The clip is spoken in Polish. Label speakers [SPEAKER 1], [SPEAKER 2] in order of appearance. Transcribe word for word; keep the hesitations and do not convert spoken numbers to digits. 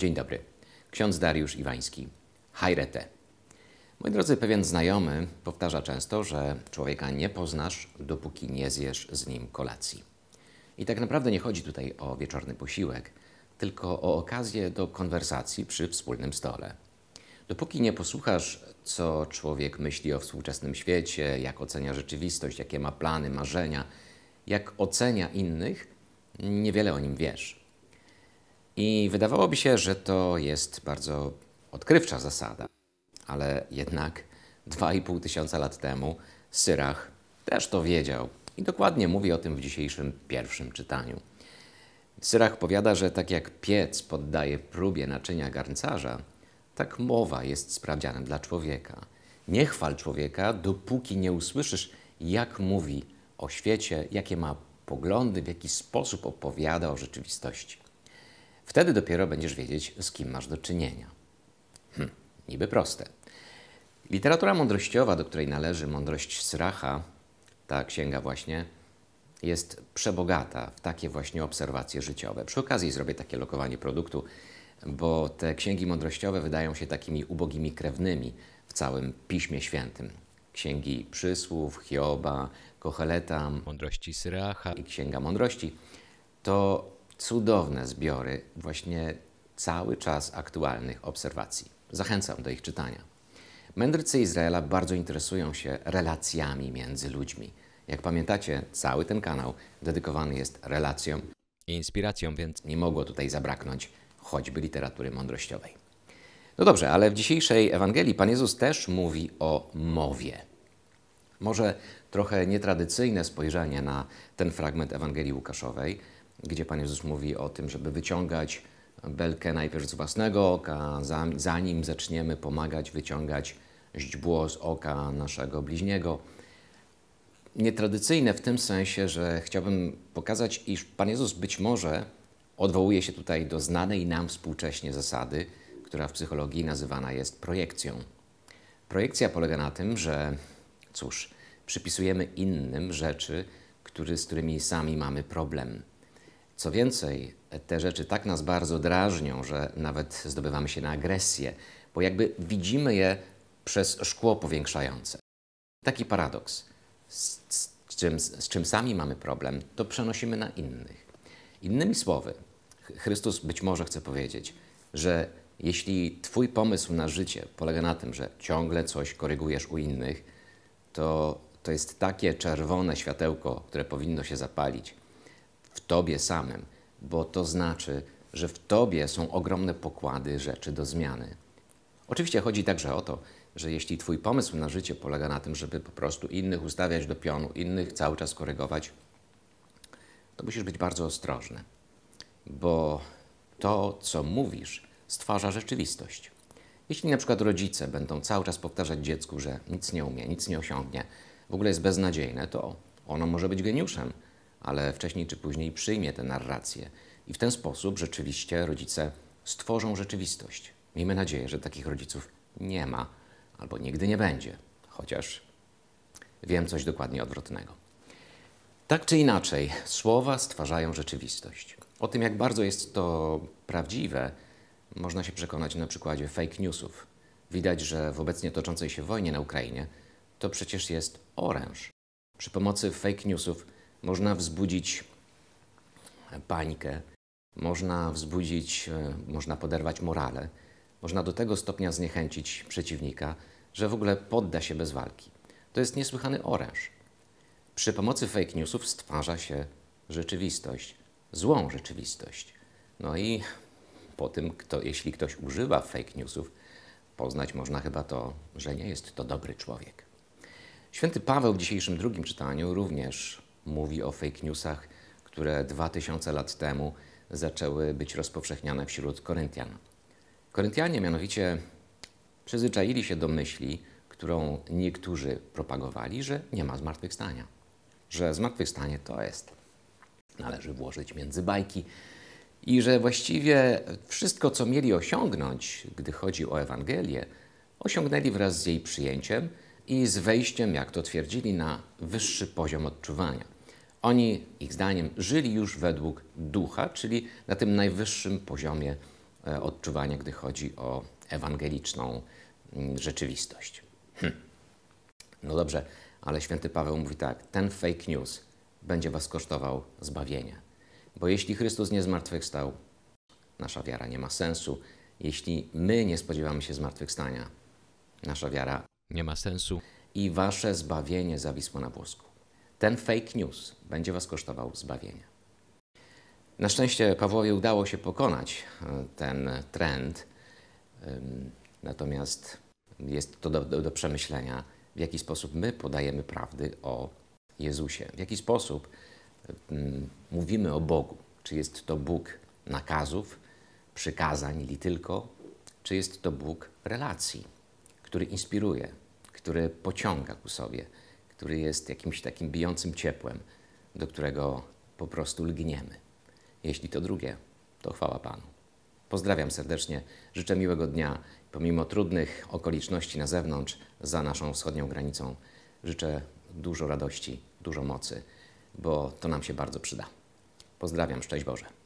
[SPEAKER 1] Dzień dobry. Ksiądz Dariusz Iwański. Hajrete. Moi drodzy, pewien znajomy powtarza często, że człowieka nie poznasz, dopóki nie zjesz z nim kolacji. I tak naprawdę nie chodzi tutaj o wieczorny posiłek, tylko o okazję do konwersacji przy wspólnym stole. Dopóki nie posłuchasz, co człowiek myśli o współczesnym świecie, jak ocenia rzeczywistość, jakie ma plany, marzenia, jak ocenia innych, niewiele o nim wiesz. I wydawałoby się, że to jest bardzo odkrywcza zasada, ale jednak dwa i pół tysiąca lat temu Syrach też to wiedział i dokładnie mówi o tym w dzisiejszym pierwszym czytaniu. Syrach powiada, że tak jak piec poddaje próbie naczynia garncarza, tak mowa jest sprawdzianem dla człowieka. Nie chwal człowieka, dopóki nie usłyszysz, jak mówi o świecie, jakie ma poglądy, w jaki sposób opowiada o rzeczywistości. Wtedy dopiero będziesz wiedzieć, z kim masz do czynienia. Hm, niby proste. Literatura mądrościowa, do której należy Mądrość Syracha, ta księga właśnie, jest przebogata w takie właśnie obserwacje życiowe. Przy okazji zrobię takie lokowanie produktu, bo te księgi mądrościowe wydają się takimi ubogimi krewnymi w całym Piśmie Świętym. Księgi Przysłów, Hioba, Koheleta, Mądrości Syracha i Księga Mądrości to cudowne zbiory właśnie cały czas aktualnych obserwacji. Zachęcam do ich czytania. Mędrcy Izraela bardzo interesują się relacjami między ludźmi. Jak pamiętacie, cały ten kanał dedykowany jest relacjom i inspiracjom, więc nie mogło tutaj zabraknąć choćby literatury mądrościowej. No dobrze, ale w dzisiejszej Ewangelii Pan Jezus też mówi o mowie. Może trochę nietradycyjne spojrzenie na ten fragment Ewangelii Łukaszowej, gdzie Pan Jezus mówi o tym, żeby wyciągać belkę najpierw z własnego oka, zanim zaczniemy pomagać wyciągać źdźbło z oka naszego bliźniego. Nietradycyjne w tym sensie, że chciałbym pokazać, iż Pan Jezus być może odwołuje się tutaj do znanej nam współcześnie zasady, która w psychologii nazywana jest projekcją. Projekcja polega na tym, że cóż, przypisujemy innym rzeczy, który, z którymi sami mamy problem. Co więcej, te rzeczy tak nas bardzo drażnią, że nawet zdobywamy się na agresję, bo jakby widzimy je przez szkło powiększające. Taki paradoks. Z, z, czym, z czym sami mamy problem, to przenosimy na innych. Innymi słowy, Chrystus być może chce powiedzieć, że jeśli Twój pomysł na życie polega na tym, że ciągle coś korygujesz u innych, to to jest takie czerwone światełko, które powinno się zapalić w Tobie samym, bo to znaczy, że w Tobie są ogromne pokłady rzeczy do zmiany. Oczywiście chodzi także o to, że jeśli Twój pomysł na życie polega na tym, żeby po prostu innych ustawiać do pionu, innych cały czas korygować, to musisz być bardzo ostrożny, bo to, co mówisz, stwarza rzeczywistość. Jeśli na przykład rodzice będą cały czas powtarzać dziecku, że nic nie umie, nic nie osiągnie, w ogóle jest beznadziejne, to ono może być geniuszem, ale wcześniej czy później przyjmie tę narrację. I w ten sposób rzeczywiście rodzice stworzą rzeczywistość. Miejmy nadzieję, że takich rodziców nie ma albo nigdy nie będzie, chociaż wiem coś dokładnie odwrotnego. Tak czy inaczej, słowa stwarzają rzeczywistość. O tym, jak bardzo jest to prawdziwe, można się przekonać na przykładzie fake newsów. Widać, że w obecnie toczącej się wojnie na Ukrainie to przecież jest oręż. Przy pomocy fake newsów można wzbudzić panikę, można wzbudzić, można poderwać morale, można do tego stopnia zniechęcić przeciwnika, że w ogóle podda się bez walki. To jest niesłychany oręż. Przy pomocy fake newsów stwarza się rzeczywistość, złą rzeczywistość. No i po tym, kto, jeśli ktoś używa fake newsów, poznać można chyba to, że nie jest to dobry człowiek. Święty Paweł w dzisiejszym drugim czytaniu również mówi o fake newsach, które dwa tysiące lat temu zaczęły być rozpowszechniane wśród Koryntian. Koryntianie mianowicie przyzwyczaili się do myśli, którą niektórzy propagowali, że nie ma zmartwychwstania. Że zmartwychwstanie to jest, należy włożyć między bajki i że właściwie wszystko, co mieli osiągnąć, gdy chodzi o Ewangelię, osiągnęli wraz z jej przyjęciem i z wejściem, jak to twierdzili, na wyższy poziom odczuwania. Oni, ich zdaniem, żyli już według ducha, czyli na tym najwyższym poziomie e, odczuwania, gdy chodzi o ewangeliczną mm, rzeczywistość. Hm. No dobrze, ale święty Paweł mówi tak, ten fake news będzie was kosztował zbawienia. Bo jeśli Chrystus nie zmartwychwstał, nasza wiara nie ma sensu. Jeśli my nie spodziewamy się zmartwychwstania, nasza wiara nie ma sensu i wasze zbawienie zawisło na włosku. Ten fake news będzie was kosztował zbawienia. Na szczęście Pawłowi udało się pokonać ten trend, natomiast jest to do, do, do przemyślenia, w jaki sposób my podajemy prawdy o Jezusie, w jaki sposób um, mówimy o Bogu. Czy jest to Bóg nakazów, przykazań li tylko, czy jest to Bóg relacji, który inspiruje, który pociąga ku sobie, który jest jakimś takim bijącym ciepłem, do którego po prostu lgniemy. Jeśli to drugie, to chwała Panu. Pozdrawiam serdecznie, życzę miłego dnia. Pomimo trudnych okoliczności na zewnątrz, za naszą wschodnią granicą, życzę dużo radości, dużo mocy, bo to nam się bardzo przyda. Pozdrawiam, szczęść Boże.